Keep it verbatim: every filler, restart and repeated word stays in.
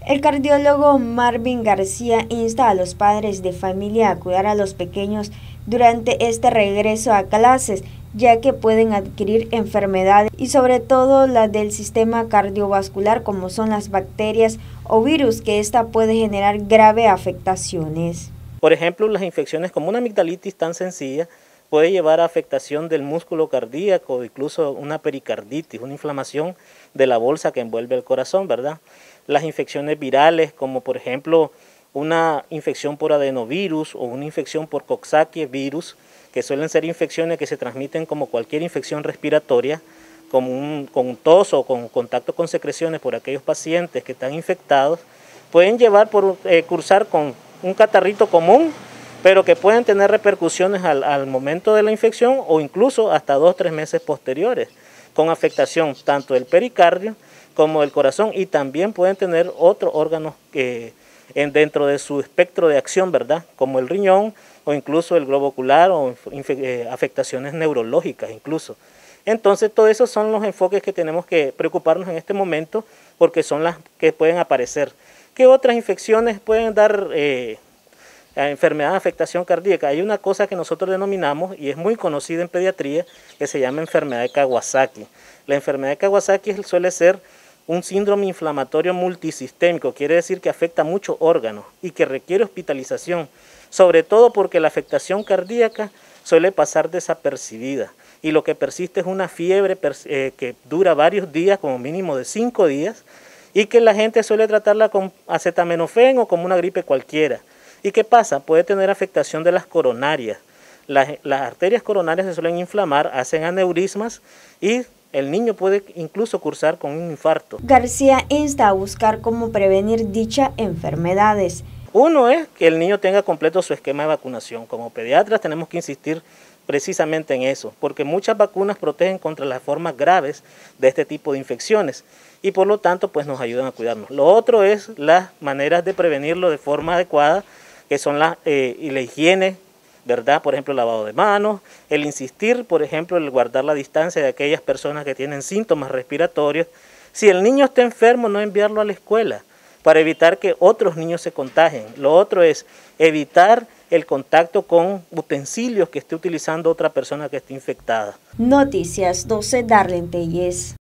El cardiólogo Marvin García insta a los padres de familia a cuidar a los pequeños durante este regreso a clases, ya que pueden adquirir enfermedades y sobre todo las del sistema cardiovascular, como son las bacterias o virus, que esta puede generar graves afectaciones. Por ejemplo, las infecciones como una amigdalitis tan sencilla puede llevar a afectación del músculo cardíaco, incluso una pericarditis, una inflamación de la bolsa que envuelve el corazón, ¿verdad? Las infecciones virales, como por ejemplo una infección por adenovirus o una infección por Coxsackie virus, que suelen ser infecciones que se transmiten como cualquier infección respiratoria, como un, con tos o con contacto con secreciones por aquellos pacientes que están infectados, pueden llevar por eh, cursar con un catarrito común, pero que pueden tener repercusiones al, al momento de la infección o incluso hasta dos o tres meses posteriores, con afectación tanto del pericardio como del corazón, y también pueden tener otros órganos que en, dentro de su espectro de acción, ¿verdad? Como el riñón o incluso el globo ocular o eh, afectaciones neurológicas incluso. Entonces, todos esos son los enfoques que tenemos que preocuparnos en este momento, porque son las que pueden aparecer. ¿Qué otras infecciones pueden dar eh, enfermedad de afectación cardíaca? Hay una cosa que nosotros denominamos, y es muy conocida en pediatría, que se llama enfermedad de Kawasaki. La enfermedad de Kawasaki suele ser un síndrome inflamatorio multisistémico, quiere decir que afecta muchos órganos y que requiere hospitalización, sobre todo porque la afectación cardíaca suele pasar desapercibida y lo que persiste es una fiebre eh, que dura varios días, como mínimo de cinco días, y que la gente suele tratarla con acetaminofén o como una gripe cualquiera. ¿Y qué pasa? Puede tener afectación de las coronarias. Las, las arterias coronarias se suelen inflamar, hacen aneurismas y el niño puede incluso cursar con un infarto. García insta a buscar cómo prevenir dichas enfermedades. Uno es que el niño tenga completo su esquema de vacunación. Como pediatras tenemos que insistir precisamente en eso, porque muchas vacunas protegen contra las formas graves de este tipo de infecciones y por lo tanto pues nos ayudan a cuidarnos. Lo otro es las maneras de prevenirlo de forma adecuada, que son la, eh, y la higiene, ¿verdad? Por ejemplo, el lavado de manos, el insistir, por ejemplo, el guardar la distancia de aquellas personas que tienen síntomas respiratorios. Si el niño está enfermo, no enviarlo a la escuela para evitar que otros niños se contagien. Lo otro es evitar el contacto con utensilios que esté utilizando otra persona que esté infectada. Noticias doce, Darlene Telles.